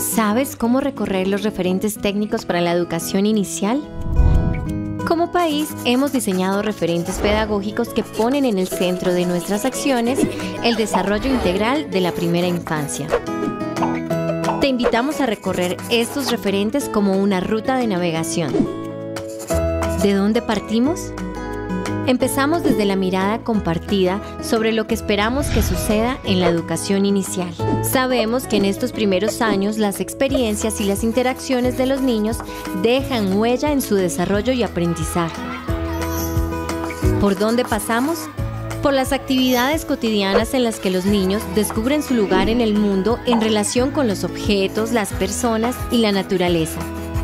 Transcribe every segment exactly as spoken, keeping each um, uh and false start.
¿Sabes cómo recorrer los referentes técnicos para la educación inicial? Como país, hemos diseñado referentes pedagógicos que ponen en el centro de nuestras acciones el desarrollo integral de la primera infancia. Te invitamos a recorrer estos referentes como una ruta de navegación. ¿De dónde partimos? Empezamos desde la mirada compartida sobre lo que esperamos que suceda en la educación inicial. Sabemos que en estos primeros años las experiencias y las interacciones de los niños dejan huella en su desarrollo y aprendizaje. ¿Por dónde pasamos? Por las actividades cotidianas en las que los niños descubren su lugar en el mundo en relación con los objetos, las personas y la naturaleza.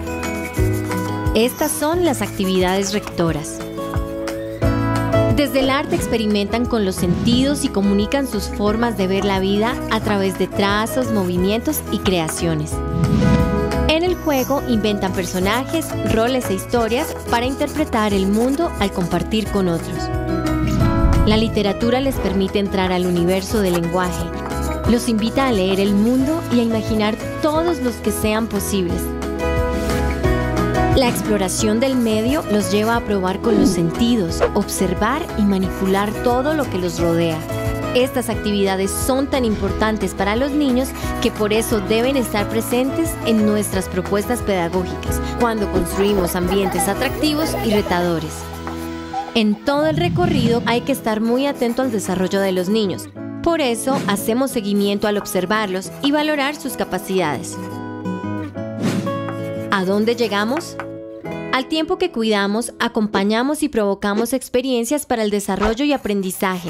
Estas son las actividades rectoras. Desde el arte experimentan con los sentidos y comunican sus formas de ver la vida a través de trazos, movimientos y creaciones. En el juego inventan personajes, roles e historias para interpretar el mundo al compartir con otros. La literatura les permite entrar al universo del lenguaje. Los invita a leer el mundo y a imaginar todos los que sean posibles. La exploración del medio los lleva a probar con los sentidos, observar y manipular todo lo que los rodea. Estas actividades son tan importantes para los niños que por eso deben estar presentes en nuestras propuestas pedagógicas cuando construimos ambientes atractivos y retadores. En todo el recorrido hay que estar muy atento al desarrollo de los niños. Por eso hacemos seguimiento al observarlos y valorar sus capacidades. ¿A dónde llegamos? Al tiempo que cuidamos, acompañamos y provocamos experiencias para el desarrollo y aprendizaje.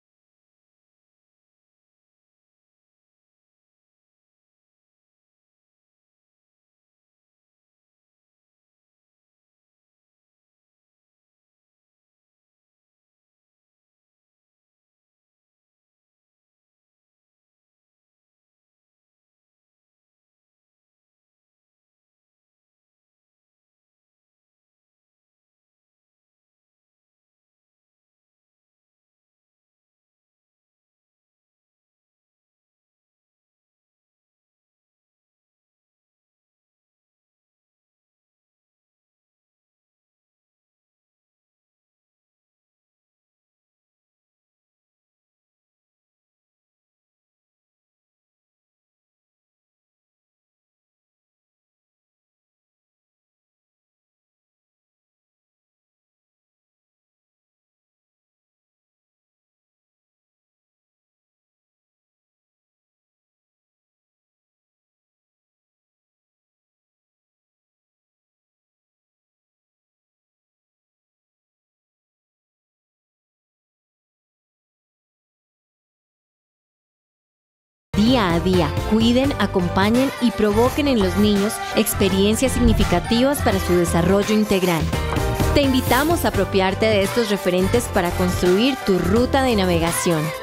Día a día, cuiden, acompañen y provoquen en los niños experiencias significativas para su desarrollo integral. Te invitamos a apropiarte de estos referentes para construir tu ruta de navegación.